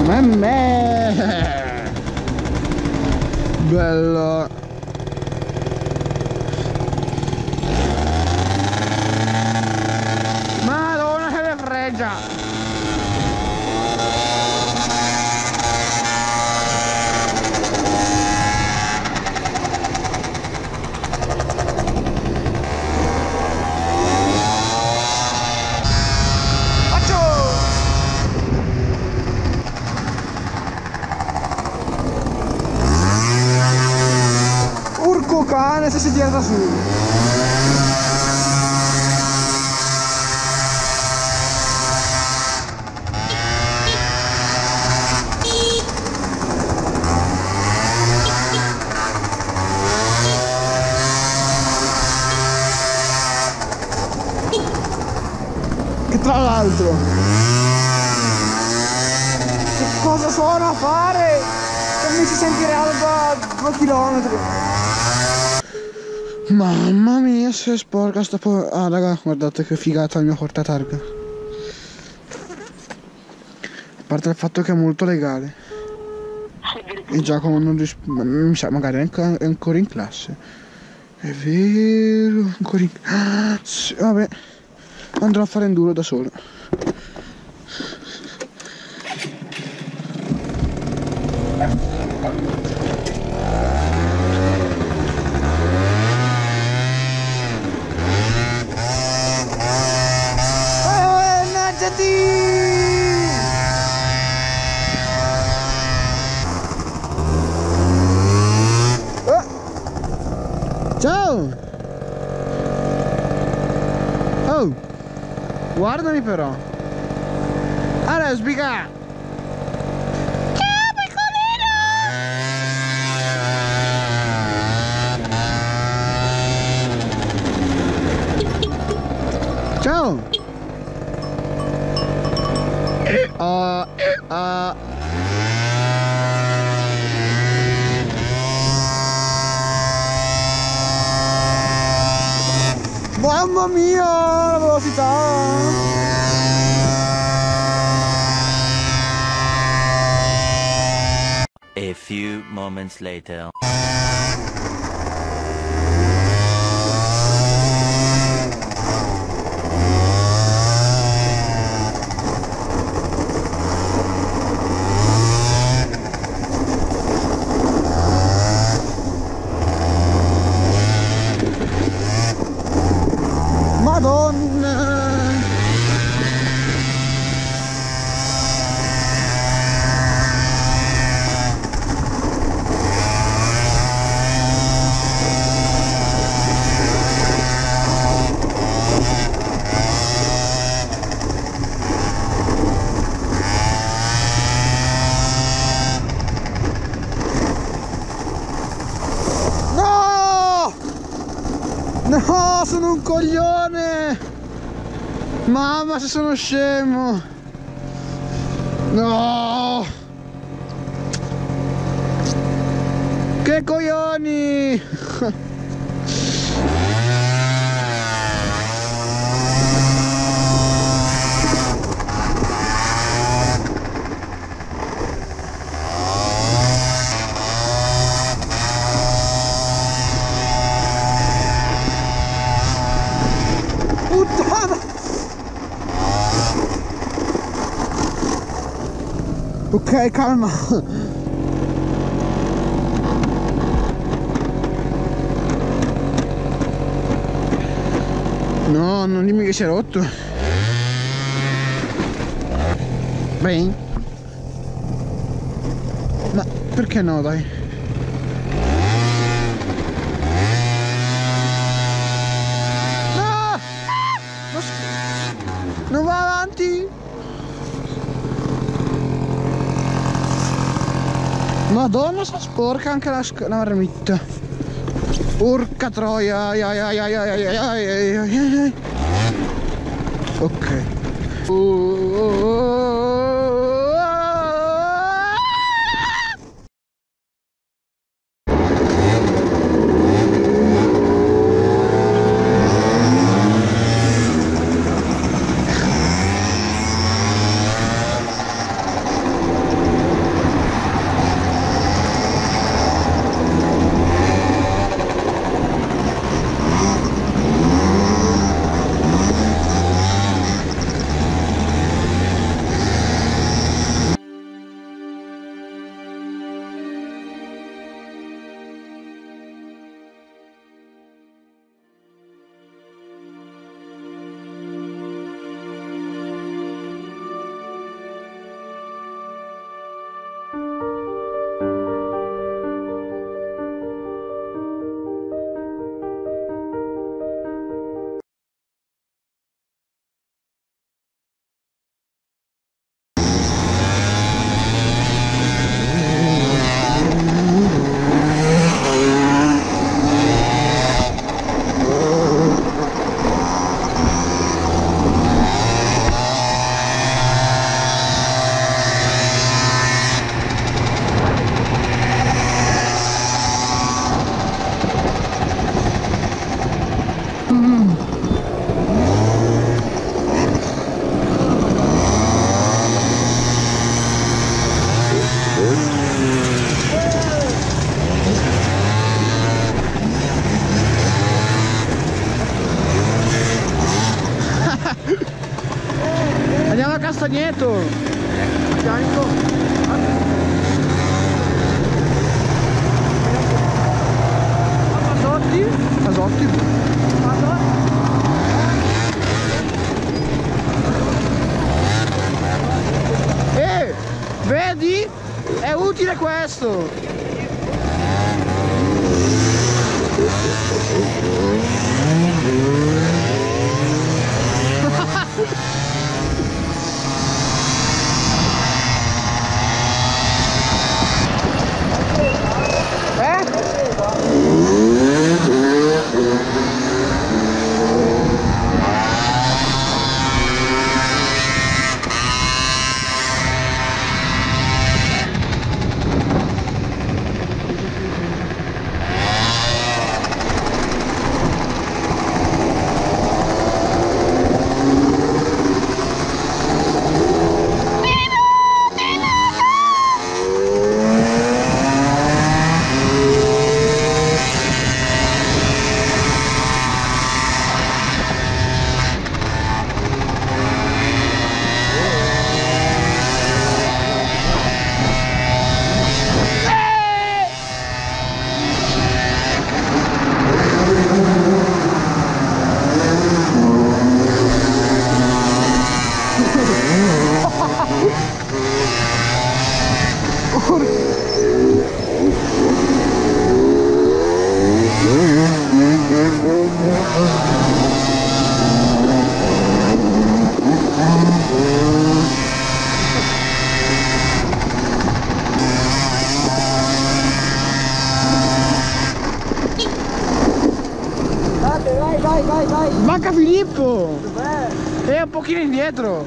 Mamma! Bello! Madonna che le fregia! Urco cane se si tira su. Che tra l'altro, che cosa suona a fare? Che mi si sentirà da 2 chilometri. Mamma mia, se è sporca sta po'. Ah raga, guardate che figata il mio portatarga. A parte il fatto che è molto legale. E Giacomo non mi sa, magari è ancora in classe. È vero, ancora in sì, vabbè, andrò a fare enduro da solo. Ciao! Oh! Guardami però! Ah, lesbica! Ciao, piccolino! Ciao! Mamma mia, la velocità! A few moments later. Madonna! No! No, sono un coglione! Mamma, se sono scemo! No! Che coglioni! Puttana! Ok, calma. No, non dimmi che si è rotto. Beh. Ma perché no, dai? No! Non va avanti! Madonna, sta sporca anche la marmitta. Porca troia. Ok. Nieto! A fianco! Casotti? Casotti? Vedi? È utile questo! Vai! Manca Filippo! Dov'è? È un pochino indietro!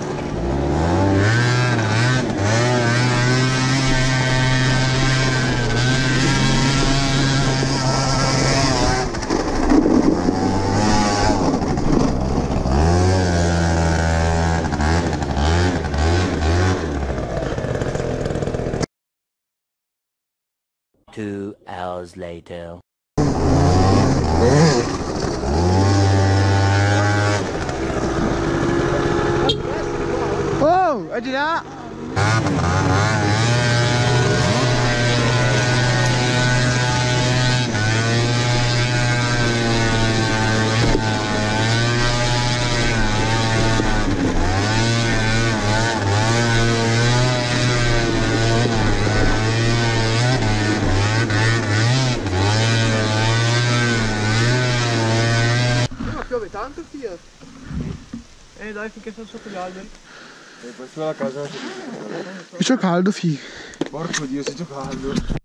Two hours later. Oh, è di là! Ma piove tanto, Fiat? Dai, finché sono sotto gli alberi. E poi sulla casa. Io c'ho caldo, fi. Porco Dio, se c'ho caldo.